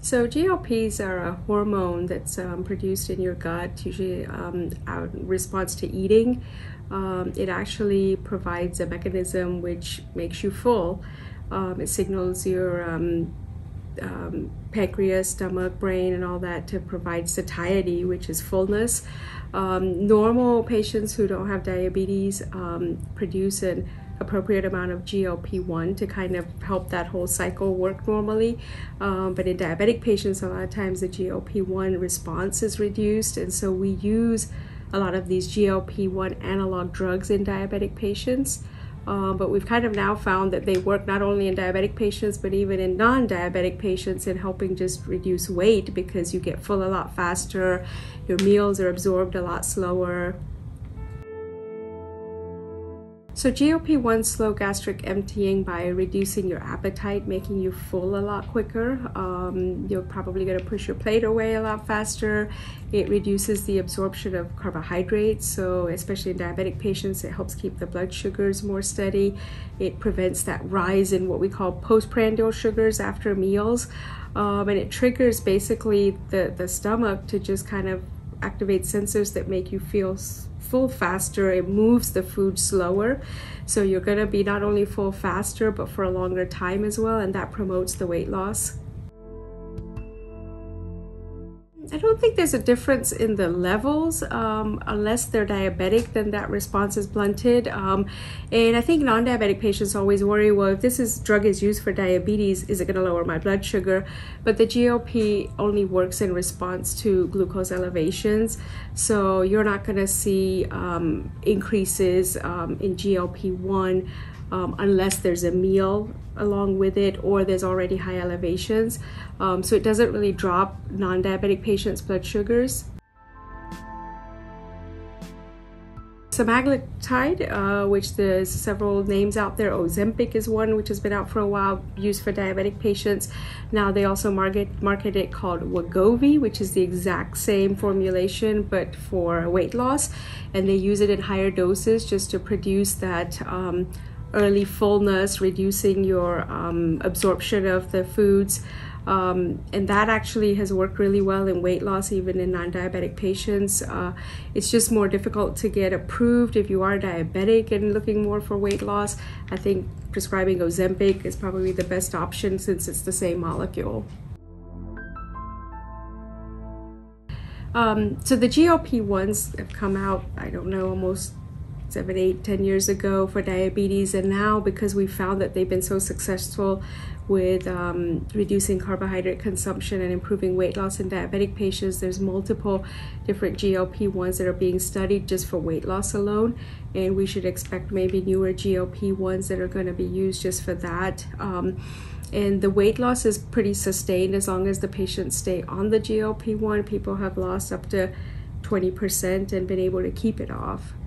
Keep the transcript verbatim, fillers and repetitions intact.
So G L Ps are a hormone that's um, produced in your gut, usually um, out in response to eating. Um, it actually provides a mechanism which makes you full. Um, it signals your um, um, pancreas, stomach, brain, and all that to provide satiety, which is fullness. Um, normal patients who don't have diabetes um, produce an appropriate amount of G L P one to kind of help that whole cycle work normally. Um, but in diabetic patients, a lot of times the G L P one response is reduced, and so we use a lot of these G L P one analog drugs in diabetic patients. Um, but we've kind of now found that they work not only in diabetic patients, but even in non-diabetic patients in helping just reduce weight, because you get full a lot faster, your meals are absorbed a lot slower. So G L P one slow gastric emptying by reducing your appetite, making you full a lot quicker. Um, you're probably going to push your plate away a lot faster. It reduces the absorption of carbohydrates, so especially in diabetic patients, it helps keep the blood sugars more steady. It prevents that rise in what we call postprandial sugars after meals, um, and it triggers basically the, the stomach to just kind of activate sensors that make you feel full faster. It moves the food slower, so you're going to be not only full faster but for a longer time as well, and that promotes the weight loss. I don't think there's a difference in the levels. Um, unless they're diabetic, then that response is blunted. Um, and I think non-diabetic patients always worry, well, if this is, drug is used for diabetes, is it going to lower my blood sugar? But the G L P only works in response to glucose elevations. So you're not going to see um, increases um, in G L P one Um, unless there's a meal along with it or there's already high elevations. Um, so it doesn't really drop non-diabetic patients' blood sugars. Semaglutide, uh, which there's several names out there. Ozempic is one which has been out for a while, used for diabetic patients. Now they also market, market it called Wegovy, which is the exact same formulation but for weight loss. And they use it in higher doses just to produce that um, early fullness, reducing your um, absorption of the foods. Um, and that actually has worked really well in weight loss, even in non-diabetic patients. Uh, it's just more difficult to get approved if you are diabetic and looking more for weight loss. I think prescribing Ozempic is probably the best option since it's the same molecule. Um, so the G L P ones have come out, I don't know, almost seven, eight, ten years ago for diabetes, and now because we found that they've been so successful with um, reducing carbohydrate consumption and improving weight loss in diabetic patients, there's multiple different G L P ones that are being studied just for weight loss alone, and we should expect maybe newer G L P ones that are going to be used just for that. Um, and the weight loss is pretty sustained as long as the patients stay on the G L P one. People have lost up to twenty percent and been able to keep it off.